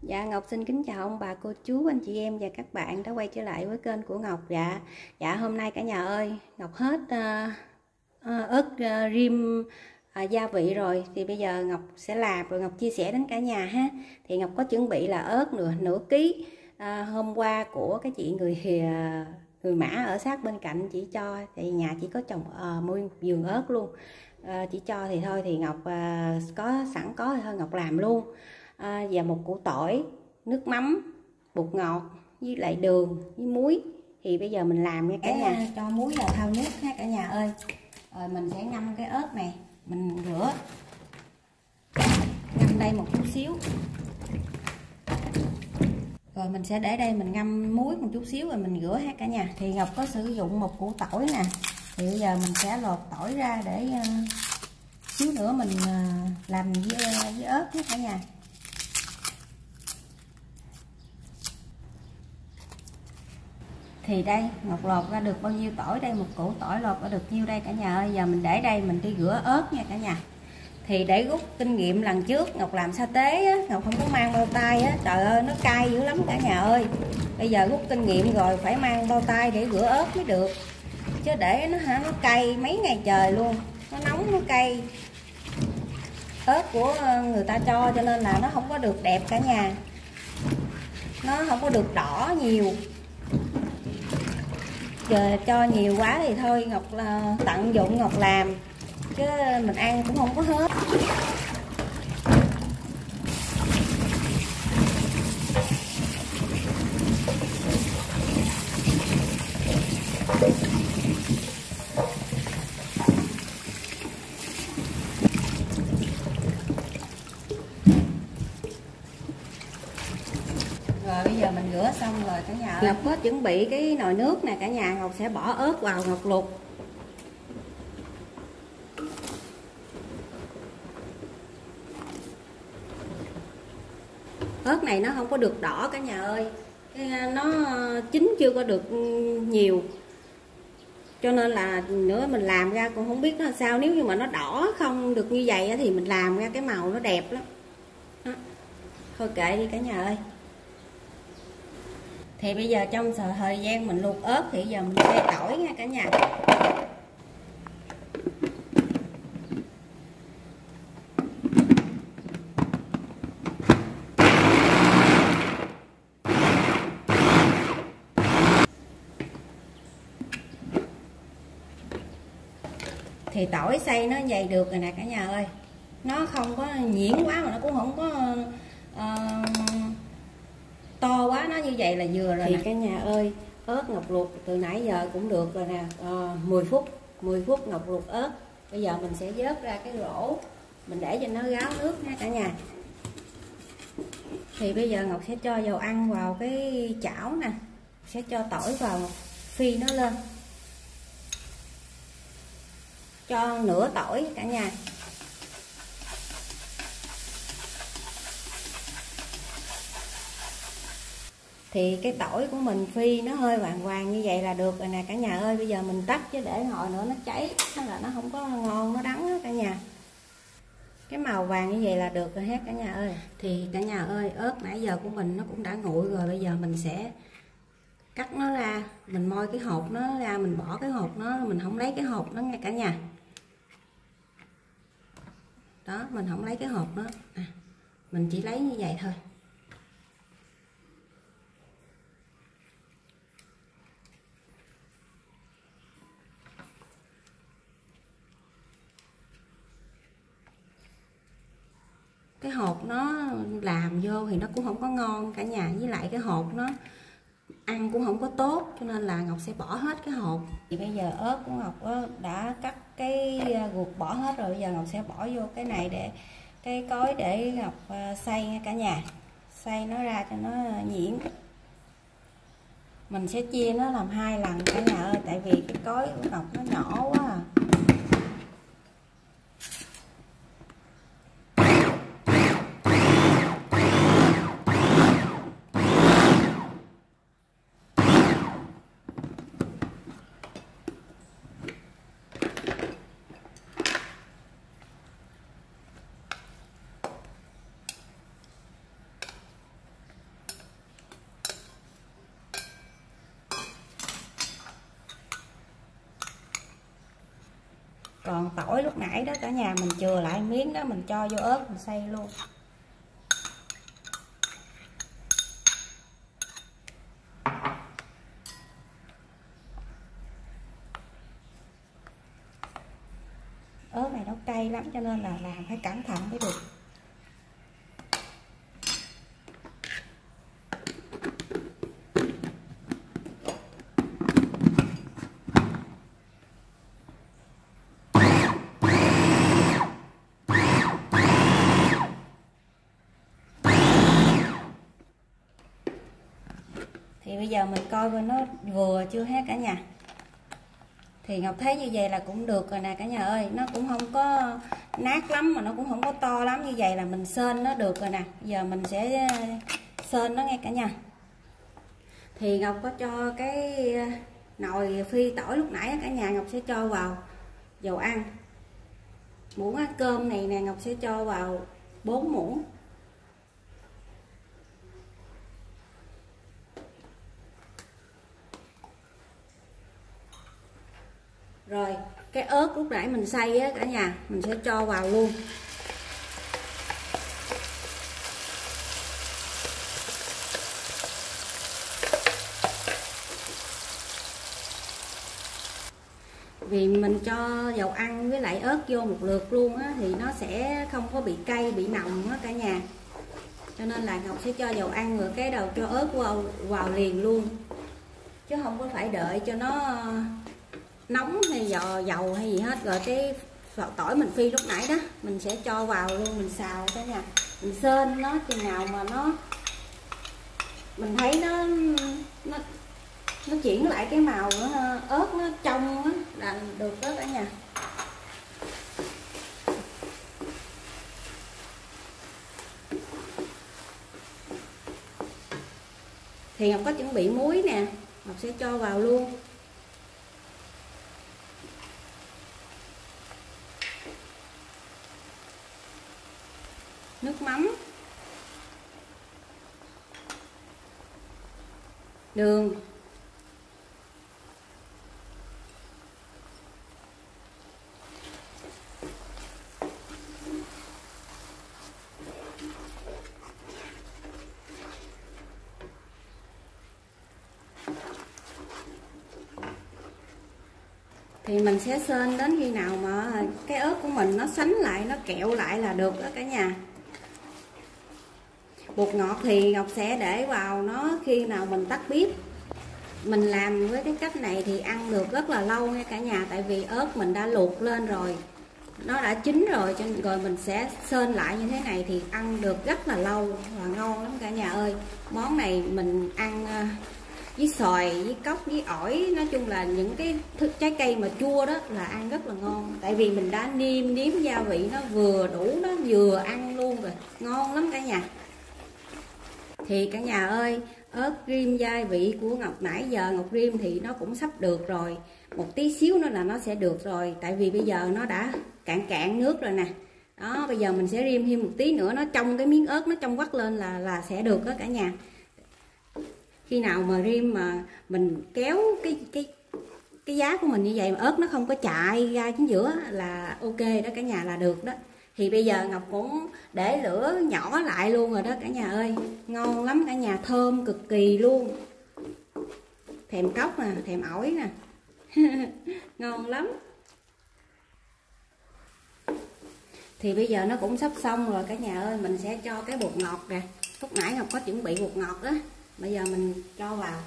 Dạ, Ngọc xin kính chào ông bà, cô chú, anh chị em và các bạn đã quay trở lại với kênh của Ngọc. Dạ, hôm nay cả nhà ơi, Ngọc hết ớt rim gia vị rồi. Thì bây giờ Ngọc sẽ làm rồi Ngọc chia sẻ đến cả nhà ha. Thì Ngọc có chuẩn bị là ớt nửa ký. Hôm qua của cái chị người Mã ở sát bên cạnh chị cho, thì nhà chỉ có trồng nguyên vườn ớt luôn. Chị cho thì thôi, thì Ngọc có sẵn có thì thôi Ngọc làm luôn. Và một củ tỏi, nước mắm, bột ngọt với lại đường với muối. Thì bây giờ mình làm nha cả nhà. Cho muối vào thau nước ha cả nhà ơi. Rồi mình sẽ ngâm cái ớt này, mình rửa, ngâm đây một chút xíu. Rồi mình sẽ để đây mình ngâm muối một chút xíu rồi mình rửa ha cả nhà. Thì Ngọc có sử dụng một củ tỏi nè. Thì bây giờ mình sẽ lột tỏi ra để xíu nữa mình làm với ớt ha cả nhà. Thì đây Ngọc lột ra được bao nhiêu tỏi đây, một củ tỏi lột ra được nhiêu đây cả nhà ơi. Giờ mình để đây mình đi rửa ớt nha cả nhà. Thì để rút kinh nghiệm lần trước Ngọc làm sa tế á, Ngọc không có mang bao tay á, trời ơi nó cay dữ lắm cả nhà ơi. Bây giờ rút kinh nghiệm rồi phải mang bao tay để rửa ớt mới được, chứ để nó cay mấy ngày trời luôn, nó nóng nó cay. Ớt của người ta cho nên là nó không có được đẹp cả nhà, nó không có được đỏ nhiều. Giờ cho nhiều quá thì thôi Ngọc tận dụng Ngọc làm, chứ mình ăn cũng không có hết. Rồi bây giờ mình rửa xong rồi cả nhà ơi. Ngọc có chuẩn bị cái nồi nước này cả nhà. Ngọc sẽ bỏ ớt vào Ngọc luộc. Ớt này nó không có được đỏ cả nhà ơi, nó chín chưa có được nhiều, cho nên là nữa mình làm ra cũng không biết nó sao. Nếu như mà nó đỏ không được như vậy thì mình làm ra cái màu nó đẹp lắm đó. Thôi kệ đi cả nhà ơi. Thì bây giờ trong thời gian mình luộc ớt thì giờ mình xay tỏi nha cả nhà. Thì tỏi xay nó dày được rồi nè cả nhà ơi, nó không có nhuyễn quá mà nó cũng không có to quá, nó như vậy là vừa rồi. Thì cả nhà ơi, ớt Ngọc luộc từ nãy giờ cũng được rồi nè, 10 phút Ngọc luộc ớt. Bây giờ mình sẽ vớt ra cái rổ, mình để cho nó ráo nước nha cả nhà. Thì bây giờ Ngọc sẽ cho dầu ăn vào cái chảo nè, sẽ cho tỏi vào phi nó lên, cho nửa tỏi cả nhà. Thì cái tỏi của mình phi nó hơi vàng vàng như vậy là được rồi nè cả nhà ơi. Bây giờ mình tắt, chứ để hồi nữa nó cháy là nó không có ngon, nó đắng đó cả nhà. Cái màu vàng như vậy là được rồi hết cả nhà ơi. Thì cả nhà ơi, ớt nãy giờ của mình nó cũng đã nguội rồi. Bây giờ mình sẽ cắt nó ra, mình moi cái hột nó ra, mình bỏ cái hột nó, mình không lấy cái hột nó nha cả nhà. Đó, mình không lấy cái hột nó, mình chỉ lấy như vậy thôi. Cái hột nó làm vô thì nó cũng không có ngon cả nhà, với lại cái hột nó ăn cũng không có tốt, cho nên là Ngọc sẽ bỏ hết cái hột. Thì bây giờ ớt của Ngọc đã cắt cái ruột bỏ hết rồi. Bây giờ Ngọc sẽ bỏ vô cái này để cái cối để Ngọc xay nha cả nhà, xay nó ra cho nó nhuyễn. Mình sẽ chia nó làm 2 lần cả nhà ơi, tại vì cái cối của Ngọc nó nhỏ quá à. Còn tỏi lúc nãy đó cả nhà mình chừa lại miếng đó, mình cho vô ớt mình xay luôn. Ớt này nó cay lắm cho nên là làm phải cẩn thận mới được. Thì bây giờ mình coi coi nó vừa chưa hết cả nhà. Thì Ngọc thấy như vậy là cũng được rồi nè cả nhà ơi. Nó cũng không có nát lắm mà nó cũng không có to lắm, như vậy là mình sên nó được rồi nè. Bây giờ mình sẽ sên nó nghe cả nhà. Thì Ngọc có cho cái nồi phi tỏi lúc nãy cả nhà, Ngọc sẽ cho vào dầu ăn. Muỗng ăn cơm này nè, Ngọc sẽ cho vào 4 muỗng. Rồi cái ớt lúc nãy mình xay á cả nhà, mình sẽ cho vào luôn. Vì mình cho dầu ăn với lại ớt vô một lượt luôn á, thì nó sẽ không có bị cay, bị nồng á cả nhà. Cho nên là Ngọc sẽ cho dầu ăn rồi cái đầu cho ớt vào liền luôn. Chứ không có phải đợi cho nó nóng hay dầu hay gì hết. Rồi cái tỏi mình phi lúc nãy đó mình sẽ cho vào luôn, mình xào cả nhà. Mình sên nó chừng nào mà mình thấy nó chuyển lại cái màu ớt nó trong á là được đó cả nhà. Thì Ngọc có chuẩn bị muối nè, Ngọc sẽ cho vào luôn. Nước mắm, đường, thì mình sẽ sên đến khi nào mà cái ớt của mình nó sánh lại, nó kẹo lại là được đó cả nhà. Bột ngọt thì Ngọc sẽ để vào nó khi nào mình tắt bếp. Mình làm với cái cách này thì ăn được rất là lâu nha cả nhà, tại vì ớt mình đã luộc lên rồi, nó đã chín rồi, rồi mình sẽ sên lại như thế này thì ăn được rất là lâu và ngon lắm cả nhà ơi. Món này mình ăn với xoài, với cóc, với ổi, nói chung là những cái trái cây mà chua đó là ăn rất là ngon. Tại vì mình đã nêm gia vị nó vừa đủ, nó vừa ăn luôn rồi, ngon lắm cả nhà. Thì cả nhà ơi, ớt rim gia vị của Ngọc nãy giờ Ngọc rim thì nó cũng sắp được rồi. Một tí xíu nữa là nó sẽ được rồi, tại vì bây giờ nó đã cạn nước rồi nè. Đó, bây giờ mình sẽ rim thêm một tí nữa, nó trong cái miếng ớt nó trong vắt lên là sẽ được đó cả nhà. Khi nào mà rim mà mình kéo cái giá của mình như vậy mà ớt nó không có chạy ra chính giữa là ok đó cả nhà, là được đó. Thì bây giờ Ngọc cũng để lửa nhỏ lại luôn rồi đó cả nhà ơi. Ngon lắm cả nhà, thơm cực kỳ luôn. Thèm cóc nè, thèm ổi nè. Ngon lắm. Thì bây giờ nó cũng sắp xong rồi cả nhà ơi. Mình sẽ cho cái bột ngọt nè. Lúc nãy Ngọc có chuẩn bị bột ngọt đó, bây giờ mình cho vào.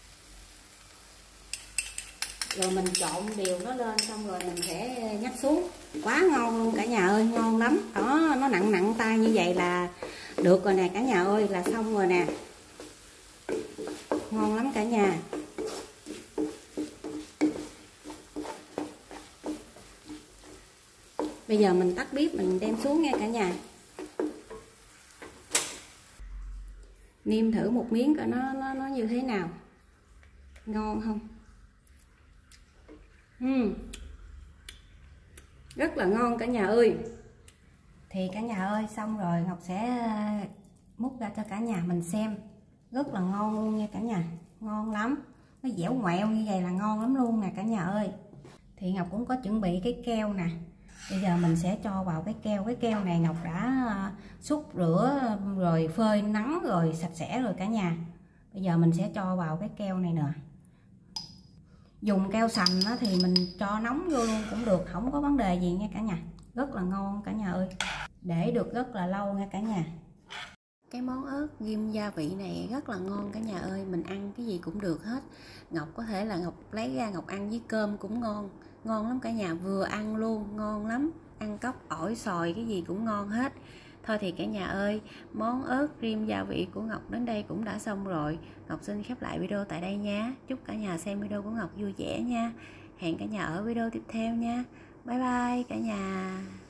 Rồi mình trộn đều nó lên, xong rồi mình sẽ nhắc xuống. Quá ngon luôn cả nhà ơi, ngon lắm. Đó, nó nặng tay như vậy là được rồi nè cả nhà ơi, là xong rồi nè. Ngon lắm cả nhà. Bây giờ mình tắt bếp, mình đem xuống nha cả nhà. Nêm thử một miếng coi nó như thế nào. Ngon không? Rất là ngon cả nhà ơi. Thì cả nhà ơi, xong rồi Ngọc sẽ múc ra cho cả nhà mình xem. Rất là ngon luôn nha cả nhà, ngon lắm. Nó dẻo ngoẹo như vậy là ngon lắm luôn nè cả nhà ơi. Thì thì Ngọc cũng có chuẩn bị cái keo nè. Bây giờ mình sẽ cho vào cái keo này Ngọc đã xúc rửa rồi phơi nắng rồi sạch sẽ rồi cả nhà. Bây giờ mình sẽ cho vào cái keo này nè. Dùng keo sành thì mình cho nóng vô luôn cũng được, không có vấn đề gì nha cả nhà. Rất là ngon cả nhà ơi, để được rất là lâu nha cả nhà. Cái món ớt ghim gia vị này rất là ngon cả nhà ơi, mình ăn cái gì cũng được hết. Ngọc có thể là Ngọc lấy ra Ngọc ăn với cơm cũng ngon, ngon lắm cả nhà, vừa ăn luôn, ngon lắm. Ăn cốc ổi xoài cái gì cũng ngon hết. Thôi thì cả nhà ơi, món ớt rim gia vị của Ngọc đến đây cũng đã xong rồi. Ngọc xin khép lại video tại đây nha. Chúc cả nhà xem video của Ngọc vui vẻ nha. Hẹn cả nhà ở video tiếp theo nha. Bye bye cả nhà.